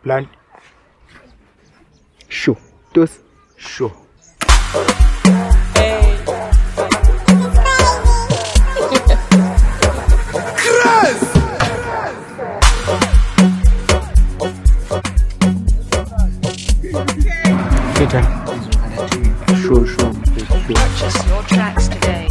Blunt. Sure. Those. Sure. Sure. Purchase your tracks today.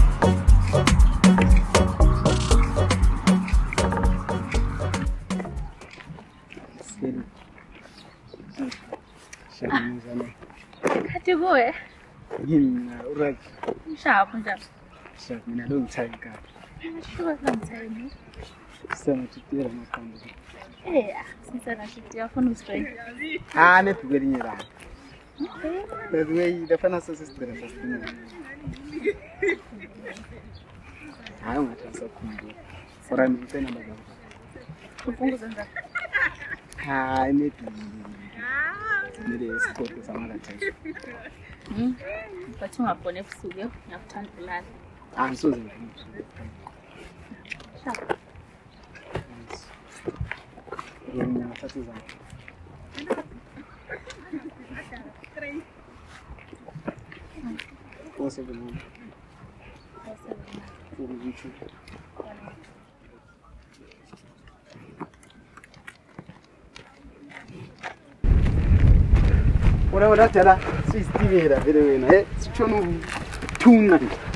Kati boy. Right. Sharp. Sharp. I don't time card. I'm sure I'm time. Some to tell my family. Yeah, since I should be off on straight. I'm not getting it out. That's the way the financial system is. I don't want to say for I'm saying I need to support some other time. But you have to studio, you have time to learn. I'm so Sharp. What I tell her, she's TV video, tuna.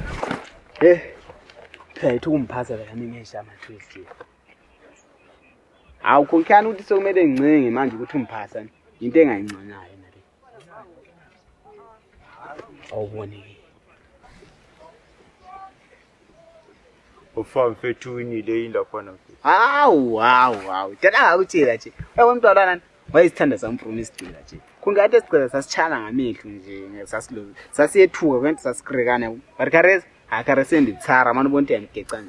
Pay to pass it and make some twist. How can you so many things, man? You to pass and you think I'm not. Oh, one. From Fetuni, they end up on it. Wow. Tell her how to that. I want to learn. Why is tender some promise to that? Kunga just as challenge making as low. Sassy two events as Cregana, but caress, I can send it, Sarah, man, won't and get on.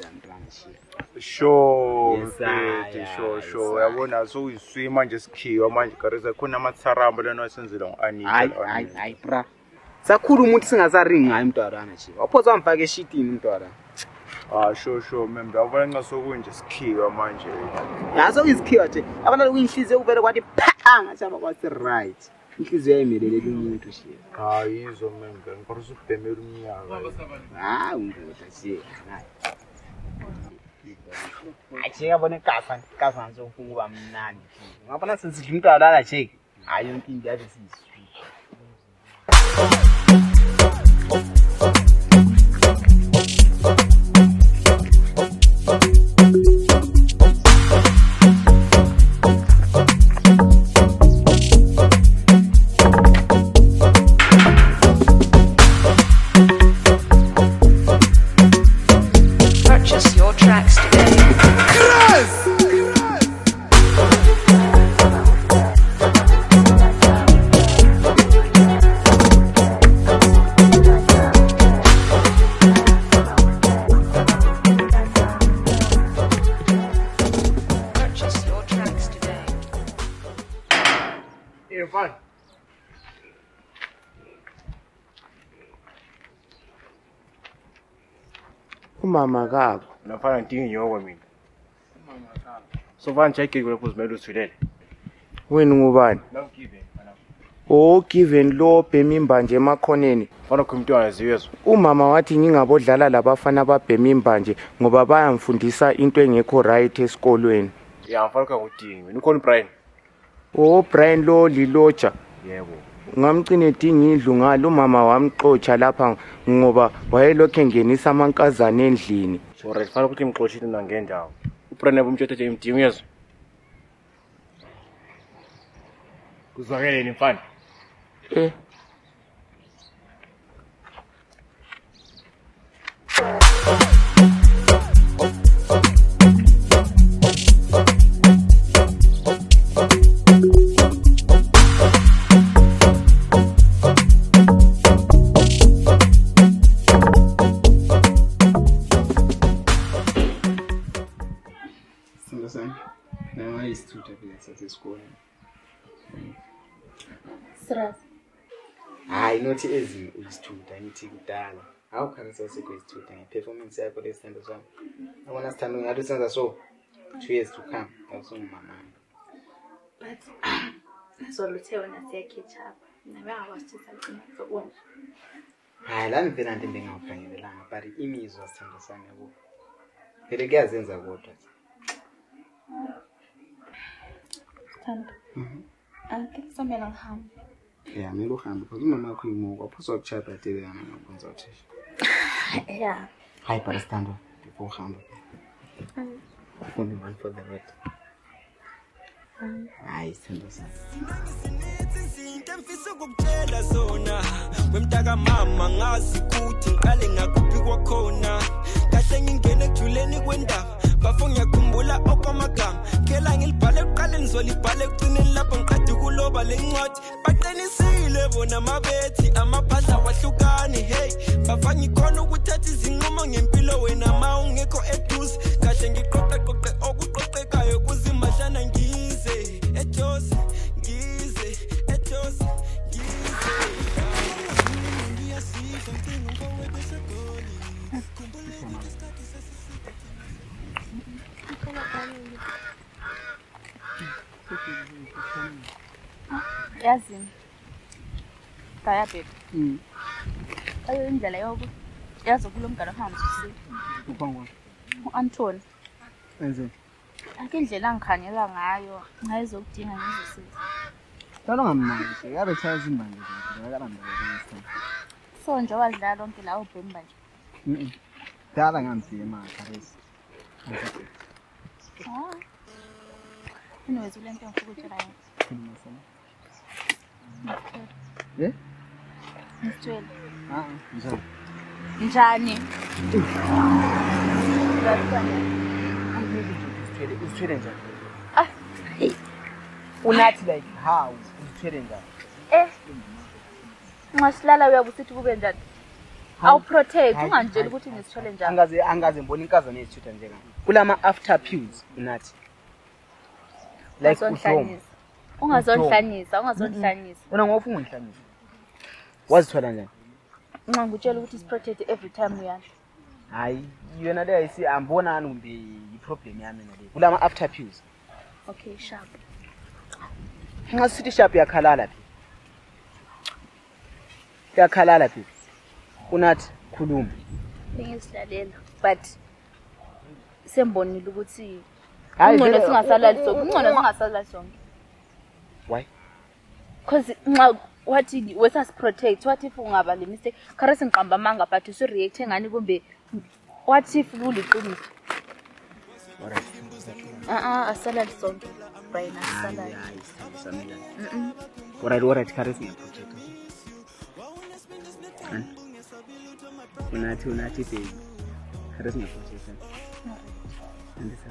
Sure. I want to so you swim and just kill man, because I couldn't have Sarah, but I know since you don't. I, bra. Sakuru Mutsing as a ring, I'm to Aranachi. Oppose on Faggy shit in Tora. Sure, member. I want to so win just kill a man. That's always killed. I want to win she's over what the pang. I what's the right. It is very immediately to see. He's a member. And for super me. I see. I check up on a caffan so who I'm none. I'm not since you got that check. I don't think that is Purchase your tracks today. Purchase your tracks today. You're fine. Mama Gab. No fun thing you over me. So one check it will put medals today. When Muban. No giving. Oh, given low pemimba nje makhoneni. Fana kumntwana serious. Umama wathi ngingabodlala labafana babhemimba nje ngoba bayamfundisa into engekho right esikolweni. Yeah, mfana ukuthi wena ukhona Brian. Oh, Brian lo liloja. Yebo. Ngamcine dingi indlu ngalo umama wamxotsha lapha ngoba wayelokho engenisa amankazana endlini. So right, fana ukuthi imxoshile na ngendawo. UBrian abumthethe nje imdingo yezo. Kuzwakele mfana. Now I stood up at the school. I not easy is too tiny down. How can I say is too tiny? Performance I could stand as well. I want to stand on other side so 2 years to come. Also, my mind. But Ngizoluthe wena siyakhetchup. Nabe angakwazi ukuthi ngizokwenza. Hayi la ngivela into engingakhangelelanga but imizwa sithando sami yabo. Phela kuyazenza kodwa. Thando. Angikusomela ngihambe. Yeah, mele uhambe because umama wakho imuka uphuza ukuchapha atelana ngokwenza uthisha. Yeah. Hayi but sithando before uhambe. Only one for the road. Hayi sithando sami. Mfisa ukukutshela zona wemntaka mama ngazi ukuthi ngiqale ngakuphi kwakhona kahle ngingene ejuleni kwendaba bafo ngiyakhumbula okwamagama ngela ngilibhale uqale ngizolibhale ugcineni lapho ngiqede kuloba lencwadi baqinisile bona mabethi amaphahla wahlukane hey bafanga ikhona ukuthatha izinqumo ngempilo wena ma ungekho eduze kahle ngiqoqe okuqoqekayo kuzimahlana ngize ejosi ngize ejosi Yazini. Kaya babe. Ayo indlela yoku. Yazo kulomgalo hamba usithi. Uphangwa. uAntoni. Enze. Akindlela angikhanyela ngayo. Ngayizokudinga ngizosiza. Lalo ngamanje, yabe chaya izimanje nje, akalambe nje. So nje wadlala lonke la uBhemba nje. Dala ngamfike emakhaya. Anyways, ulento ngifuna ukutshela yona. Eh? Ngitshela. Njani? Njani? Usithwele njani? Unathi like how? Usithwele njani? Nxasilala uyabusithi kube njani? Awu protect ungangitshela ukuthi ngisithwele njani. Angaze mbona inkazana ezithutha njengami. Kulama after pills unathi. Like ungazonhlanisa. Wena ngofuna ungihlanyisa. Wazithwala njani? Nxa ngitshela ukuthi isiprotect every time uyana. Hayi, yona le ayisi ambona ngumbe iproblem yami nale. Kulama after pills. Okay, sharp. Nxa sithi sharp yakhalala phi? Yakhalala phi? Unathi khuluma. Ngisilalela but sembonile ukuthi ungcono singasalali sonke. Why? Because nxa wathi wesas protect what if ungaba le mistake kare singiqamba manga but usu react ngani kumbe what if uliqiniso. Asalali sonke bayina asalali. Alright kare singaprotect. Unathi baby. Kare singaprotect. Andisa.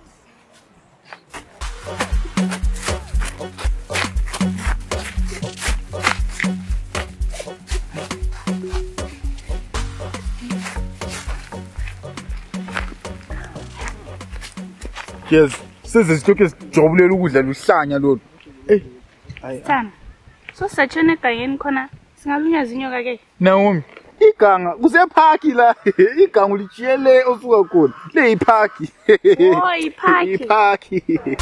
Yes, sezisithoke sijobulela ukudla luhlanya lolu. Sana. So sachone kayeni khona singalunyaza inyoka ke. Naomi, iganga kuseparki la. Iganga lichiyele osuka khona. Le iparki. Oh, iparki. Iparki.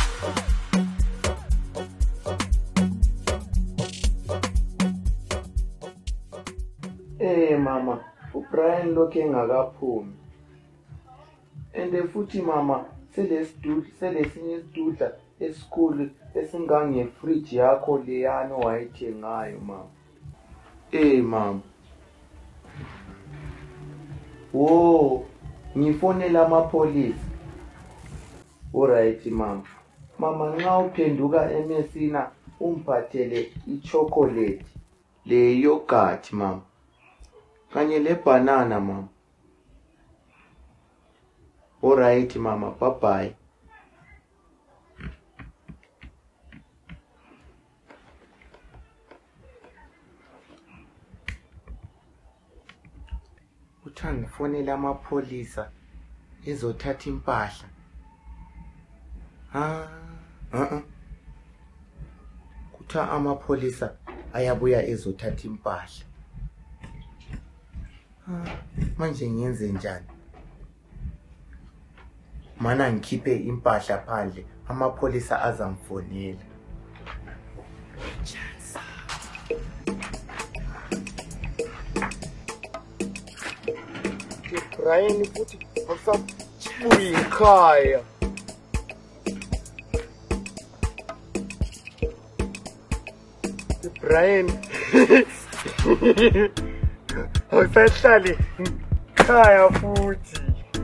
Mama, uBrian lokho engakaphumi. Ende futhi mama, selesinye isidudla esikhulu esingange fridge yakho leyana owayithengayo mama. Mama. Wo, ngifonela amapholisa. Alright mama. Mama nxa uphenduka emesina umphathele ichocolate, le yogurt mama. Kanye le banana mama. Alright mama, bye bye. Utha ngifonela amapholisa ezothatha impahla. Kutha amapholisa ayabuya ezothatha impahla. Manje ngiyenze njani? Mana ngikhiphe impahla phandle, amapholisa azamfonela. Brian futhi awusabuyi ekhaya. Brian awusahlali ekhaya futhi.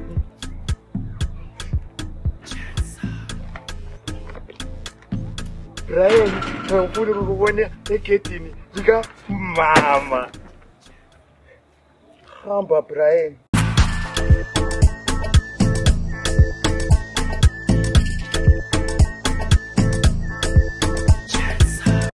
Brian ngifuna ukubona egedini lika mama. Hamba Brian.